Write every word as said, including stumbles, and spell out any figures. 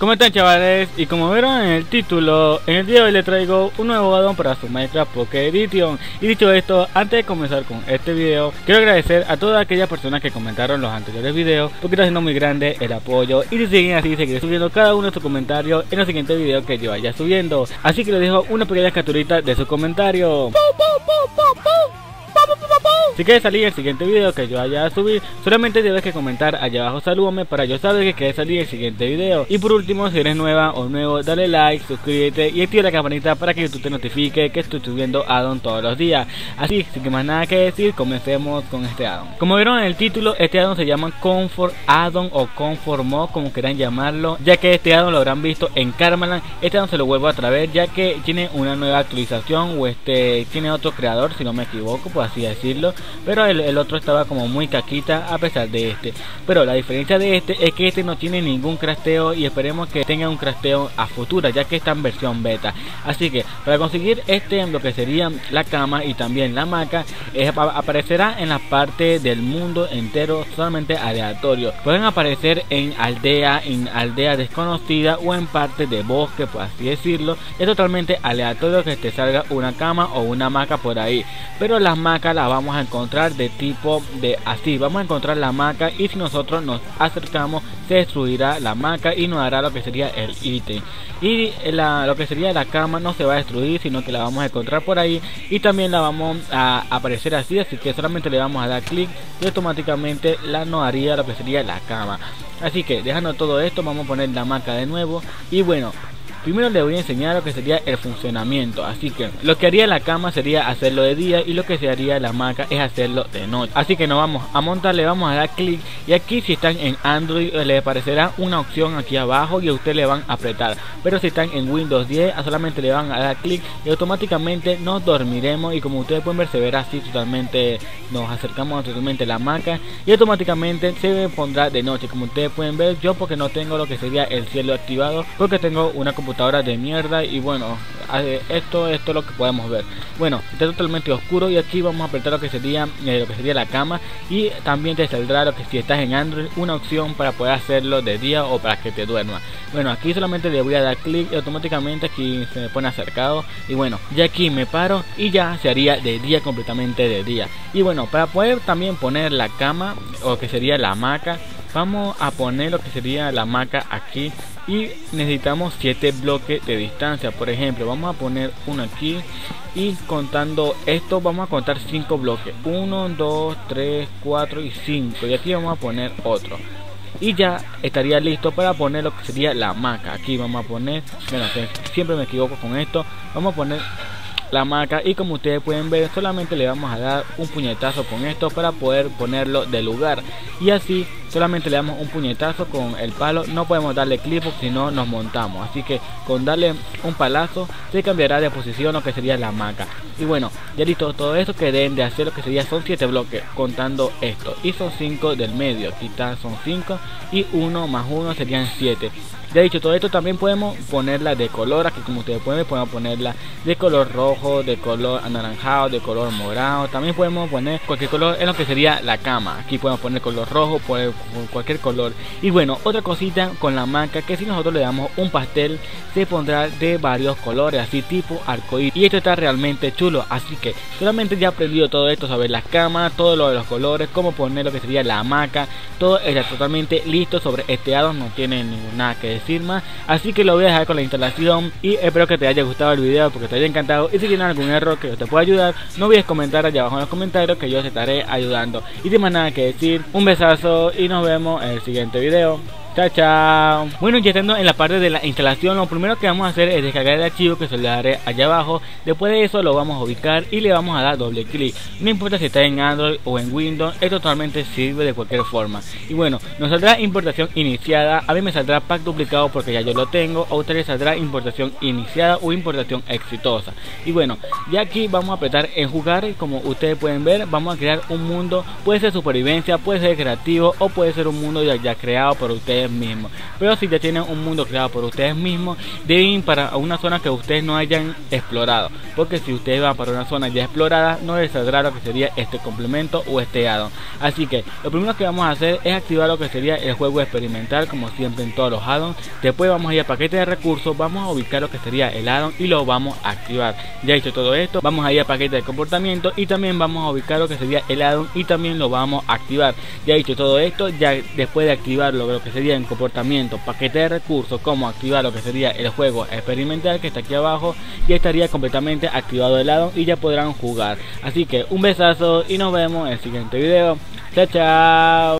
¿Cómo están, chavales? Y como vieron en el título, en el día de hoy les traigo un nuevo addon para su Minecraft Pocket Edition. Y dicho esto, antes de comenzar con este video, quiero agradecer a todas aquellas personas que comentaron los anteriores videos, porque está siendo muy grande el apoyo. Y si siguen así, seguiré subiendo cada uno de sus comentarios en los siguientes videos que yo vaya subiendo. Así que les dejo una pequeña capturita de sus comentarios. Si quieres salir el siguiente video que yo vaya a subir, solamente debes que comentar allá abajo salúdame para yo saber que quieres salir el siguiente video. Y por último, si eres nueva o nuevo, dale like, suscríbete y activa la campanita para que YouTube te notifique que estoy subiendo addon todos los días. Así, sin que más nada que decir, comencemos con este addon. Como vieron en el título, este addon se llama Comfort Addon o Comfort Mod, como quieran llamarlo, ya que este addon lo habrán visto en Karmaland. Este addon se lo vuelvo a traer ya que tiene una nueva actualización, o este tiene otro creador, si no me equivoco, por así decirlo. Pero el, el otro estaba como muy caquita a pesar de este. Pero la diferencia de este es que este no tiene ningún crafteo, y esperemos que tenga un crafteo a futuro, ya que está en versión beta. Así que para conseguir este, lo que sería la cama y también la hamaca, eh, aparecerá en la parte del mundo entero, solamente aleatorio. Pueden aparecer en aldea, en aldea desconocida o en parte de bosque, por así decirlo. Es totalmente aleatorio que te salga una cama o una hamaca por ahí. Pero las hamacas las vamos a encontrar de tipo de así, vamos a encontrar la hamaca y si nosotros nos acercamos se destruirá la hamaca y nos dará lo que sería el ítem. Y la, lo que sería la cama no se va a destruir, sino que la vamos a encontrar por ahí y también la vamos a aparecer así, así que solamente le vamos a dar clic y automáticamente la nos haría lo que sería la cama. Así que dejando todo esto, vamos a poner la hamaca de nuevo y bueno, primero les voy a enseñar lo que sería el funcionamiento. Así que lo que haría la cama sería hacerlo de día y lo que se haría la hamaca es hacerlo de noche. Así que nos vamos a montar, le vamos a dar clic y aquí si están en Android les aparecerá una opción aquí abajo y a usted le van a apretar. Pero si están en Windows diez solamente le van a dar clic y automáticamente nos dormiremos, y como ustedes pueden ver se verá así totalmente, nos acercamos totalmente a la hamaca y automáticamente se pondrá de noche. Como ustedes pueden ver, yo porque no tengo lo que sería el cielo activado, porque tengo una computadora de mierda y bueno, esto, esto es lo que podemos ver. Bueno, está totalmente oscuro y aquí vamos a apretar lo que sería eh, lo que sería la cama, y también te saldrá lo que si estás en Android una opción para poder hacerlo de día o para que te duermas. Bueno, aquí solamente le voy a dar clic y automáticamente aquí se me pone acercado y bueno, ya aquí me paro y ya se haría de día, completamente de día. Y bueno, para poder también poner la cama o que sería la hamaca, vamos a poner lo que sería la hamaca aquí y necesitamos siete bloques de distancia. Por ejemplo, vamos a poner uno aquí y contando esto vamos a contar cinco bloques, uno, dos, tres, cuatro y cinco, y aquí vamos a poner otro y ya estaría listo para poner lo que sería la hamaca. Aquí vamos a poner, bueno, siempre me equivoco con esto, vamos a poner la hamaca y como ustedes pueden ver solamente le vamos a dar un puñetazo con esto para poder ponerlo de lugar, y así solamente le damos un puñetazo con el palo, no podemos darle clic porque si no nos montamos, así que con darle un palazo se cambiará de posición lo que sería la hamaca. Y bueno, ya listo todo esto que deben de hacer lo que sería son siete bloques contando esto, y son cinco del medio, aquí está, son cinco y uno más uno serían siete. Ya dicho todo esto, también podemos ponerla de color. Aquí como ustedes pueden ver, podemos ponerla de color rojo, de color anaranjado, de color morado. También podemos poner cualquier color en lo que sería la cama. Aquí podemos poner color rojo, poner cualquier color. Y bueno, otra cosita con la hamaca, que si nosotros le damos un pastel se pondrá de varios colores, así tipo arcoíris, y esto está realmente chulo. Así que solamente ya he aprendido todo esto sobre las camas, todo lo de los colores, cómo poner lo que sería la hamaca, todo está totalmente listo sobre este addon, no tiene nada que decir más, así que lo voy a dejar con la instalación y espero que te haya gustado el video, porque te haya encantado, y si tienes algún error que yo te pueda ayudar, no olvides comentar allá abajo en los comentarios que yo te estaré ayudando. Y sin más nada que decir, un besazo y nos vemos en el siguiente video. Chao, chao. Bueno, ya estando en la parte de la instalación, lo primero que vamos a hacer es descargar el archivo que se le daré allá abajo. Después de eso lo vamos a ubicar y le vamos a dar doble clic. No importa si está en Android o en Windows, esto totalmente sirve de cualquier forma. Y bueno, nos saldrá importación iniciada, a mí me saldrá pack duplicado porque ya yo lo tengo, a ustedes saldrá importación iniciada o importación exitosa. Y bueno, ya aquí vamos a apretar en jugar y como ustedes pueden ver, vamos a crear un mundo, puede ser supervivencia, puede ser creativo o puede ser un mundo ya, ya creado por ustedes ustedes mismos. Pero si ya tienen un mundo creado por ustedes mismos, deben ir para una zona que ustedes no hayan explorado, porque si ustedes van para una zona ya explorada, no les saldrá lo que sería este complemento o este addon. Así que lo primero que vamos a hacer es activar lo que sería el juego experimental, como siempre en todos los addons. Después vamos a ir a paquete de recursos, vamos a ubicar lo que sería el addon y lo vamos a activar. Ya hecho todo esto, vamos a ir a paquete de comportamiento y también vamos a ubicar lo que sería el addon y también lo vamos a activar. Ya hecho todo esto, ya después de activar lo que sería en comportamiento, paquete de recursos, como activar lo que sería el juego experimental que está aquí abajo, ya estaría completamente activado el addon y ya podrán jugar. Así que un besazo y nos vemos en el siguiente video. Chao, chao.